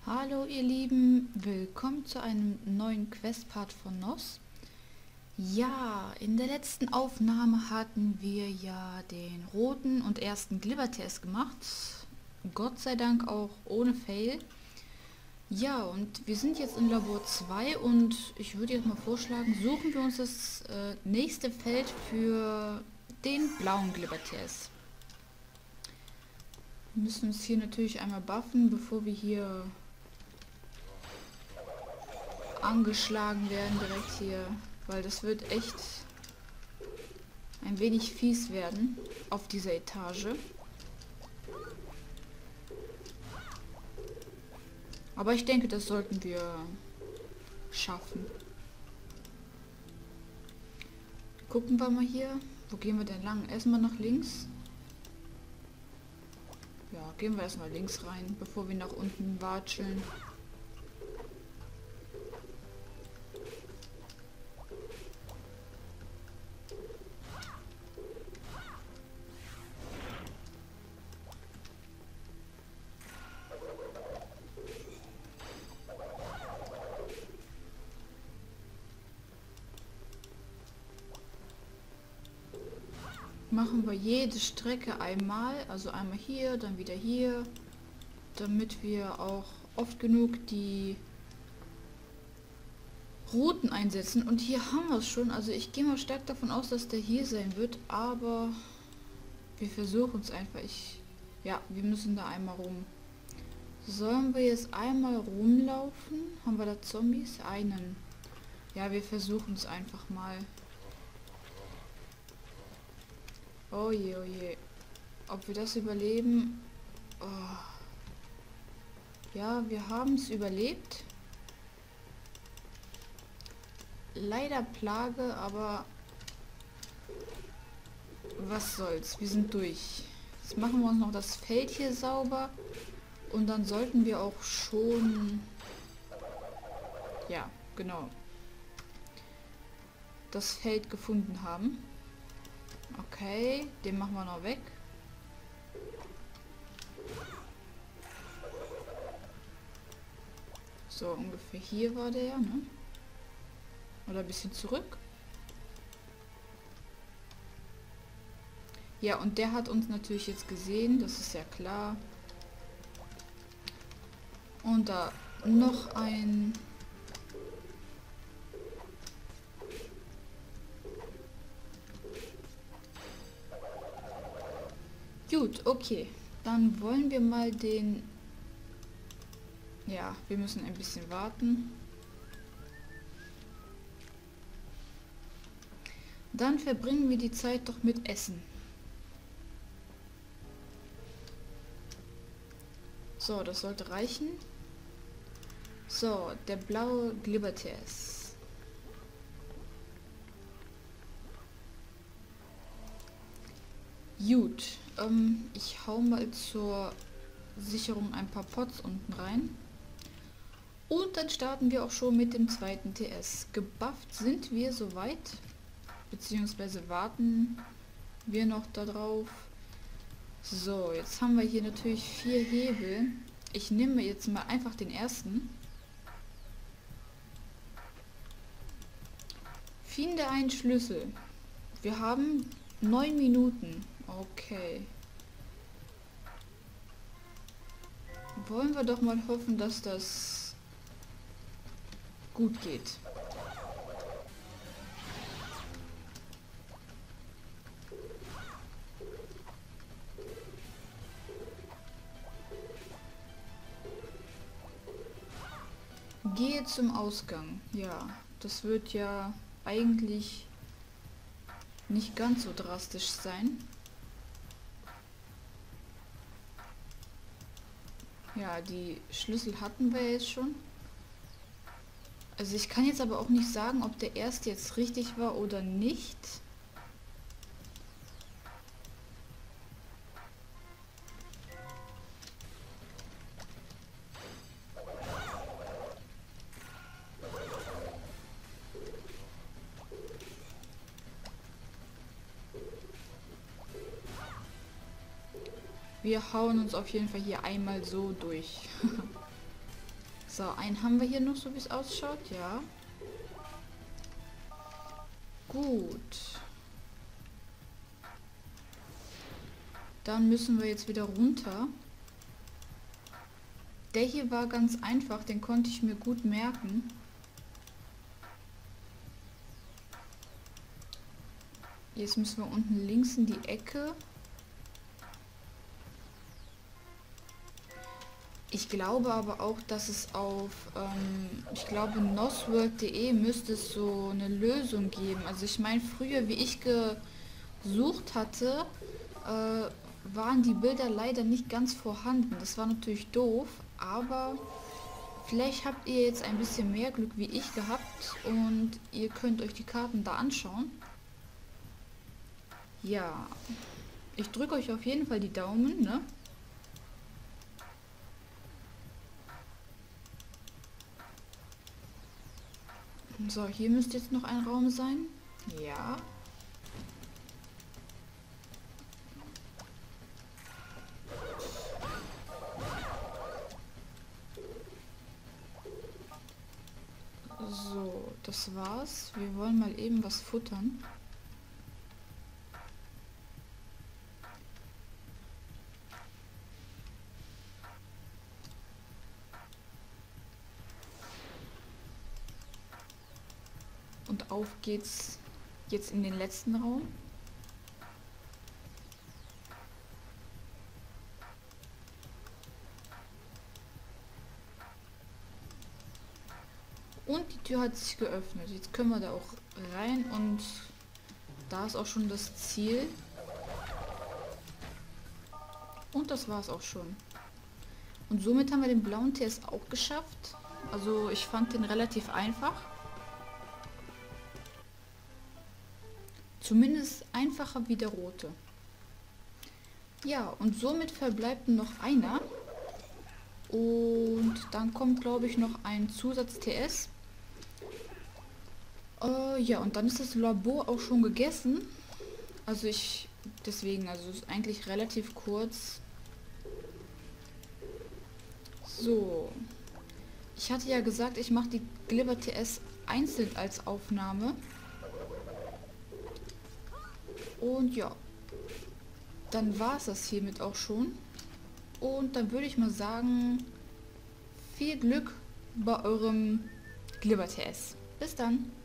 Hallo ihr Lieben, willkommen zu einem neuen Questpart von NOS. Ja, in der letzten Aufnahme hatten wir ja den roten und ersten Glibber-Test gemacht. Gott sei Dank auch ohne Fail. Ja, und wir sind jetzt in Labor 2 und ich würde jetzt mal vorschlagen, suchen wir uns das nächste Feld für den blauen Glibber-Test. Wir müssen uns hier natürlich einmal buffen, bevor wir hier angeschlagen werden direkt hier, weil das wird echt ein wenig fies werden auf dieser Etage. Aber ich denke, das sollten wir schaffen. Gucken wir mal hier. Wo gehen wir denn lang? Erstmal nach links. Ja, gehen wir erstmal links rein, bevor wir nach unten watscheln. Machen wir jede Strecke einmal, also einmal hier, dann wieder hier, damit wir auch oft genug die Routen einsetzen. Und hier haben wir es schon, also ich gehe mal stark davon aus, dass der hier sein wird, aber wir versuchen es einfach. Ja, wir müssen da einmal rum. Sollen wir jetzt einmal rumlaufen? Haben wir da Zombies? Einen. Ja, wir versuchen es einfach mal. Oh je, oh je. Ob wir das überleben? Oh. Ja, wir haben es überlebt. Leider Plage, aber was soll's. Wir sind durch. Jetzt machen wir uns noch das Feld hier sauber. Und dann sollten wir auch schon... Ja, genau. Das Feld gefunden haben. Okay, den machen wir noch weg. So, ungefähr hier war der, ne? Oder ein bisschen zurück. Ja, und der hat uns natürlich jetzt gesehen, das ist ja klar. Und da noch ein... Gut, okay. Dann wollen wir mal den... Ja, wir müssen ein bisschen warten. Dann verbringen wir die Zeit doch mit Essen. So, das sollte reichen. So, der blaue Glibber-Test. Gut, ich hau mal zur Sicherung ein paar Pots unten rein. Und dann starten wir auch schon mit dem zweiten TS. Gebufft sind wir soweit, beziehungsweise warten wir noch darauf. So, jetzt haben wir hier natürlich 4 Hebel. Ich nehme jetzt mal einfach den ersten. Finde einen Schlüssel. Wir haben 9 Minuten. Okay. Wollen wir doch mal hoffen, dass das gut geht. Gehe zum Ausgang. Ja, das wird ja eigentlich nicht ganz so drastisch sein. Ja, die Schlüssel hatten wir jetzt schon. Also ich kann jetzt aber auch nicht sagen, ob der erste jetzt richtig war oder nicht. Wir hauen uns auf jeden Fall hier einmal so durch. So, einen haben wir hier noch, so wie es ausschaut, ja. Gut. Dann müssen wir jetzt wieder runter. Der hier war ganz einfach, den konnte ich mir gut merken. Jetzt müssen wir unten links in die Ecke. Ich glaube aber auch, dass es auf, ich glaube, nosworld.de müsste es so eine Lösung geben. Also ich meine, früher, wie ich gesucht hatte, waren die Bilder leider nicht ganz vorhanden. Das war natürlich doof, aber vielleicht habt ihr jetzt ein bisschen mehr Glück wie ich gehabt und ihr könnt euch die Karten da anschauen. Ja, ich drücke euch auf jeden Fall die Daumen, ne? So, hier müsste jetzt noch ein Raum sein. Ja. So, das war's. Wir wollen mal eben was futtern. Und auf geht's jetzt in den letzten Raum. Und die Tür hat sich geöffnet. Jetzt können wir da auch rein und da ist auch schon das Ziel. Und das war es auch schon. Und somit haben wir den blauen TS auch geschafft. Also ich fand den relativ einfach. Zumindest einfacher wie der rote. Ja, und somit verbleibt noch einer. Und dann kommt, glaube ich, noch ein Zusatz-TS. Ja, und dann ist das Labor auch schon gegessen. Also deswegen, also ist eigentlich relativ kurz. So. Ich hatte ja gesagt, ich mache die Glibber TS einzeln als Aufnahme. Und ja, dann war es das hiermit auch schon. Und dann würde ich mal sagen, viel Glück bei eurem Glibber TS. Bis dann.